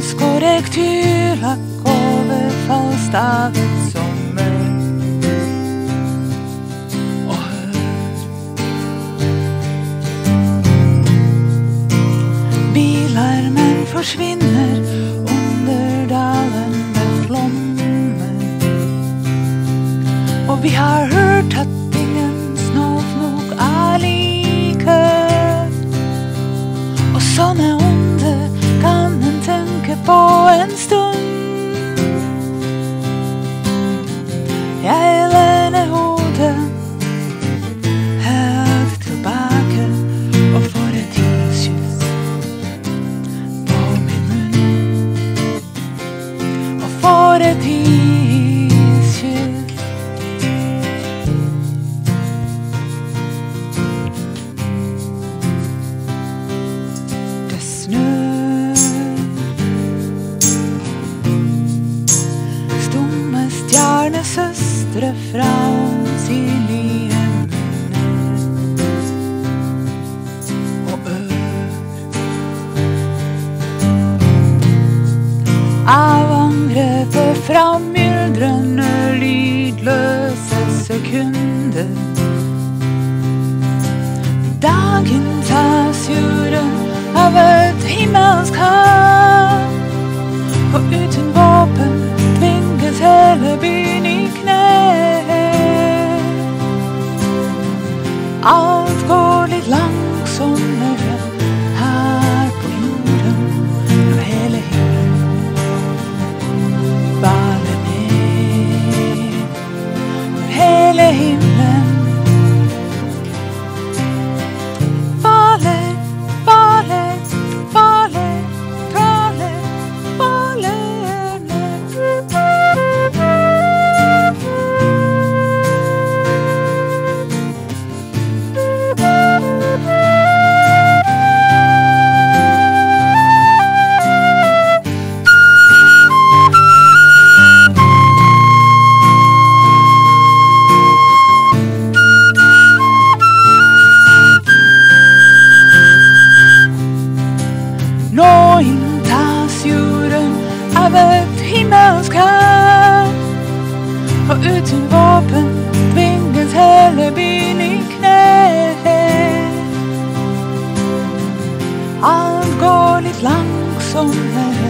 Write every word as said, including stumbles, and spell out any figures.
Korrektyrlakk over fallstavets sommer. Og hør, bilarmen forsvinner under dalen med blommer. Og vi har hørt at ingen snåfnok er like. Og sånne onde kan en tenke på en stund. Jeg lener hodet høyt tilbake og får et tidskyss på min munn. Og får et tidskyss. Det snør. Stumme stjernesøstre fra ondsynlige munner. Og ør av angrepet fra myldrende lydløse sekunder. Dagen tas jorden av et himmelsk hav. Og uten våpen tvinges hele byen i kne. Alt går litt langsommere her på jorden. Når hele himmelen baler ned. Når hele himmelen faller, faller, faller, faller, faller ned. Nå inntas jorden av et himmelsk hav. Og uten våpen tvinges hele byen i kne. Alt går litt langsommere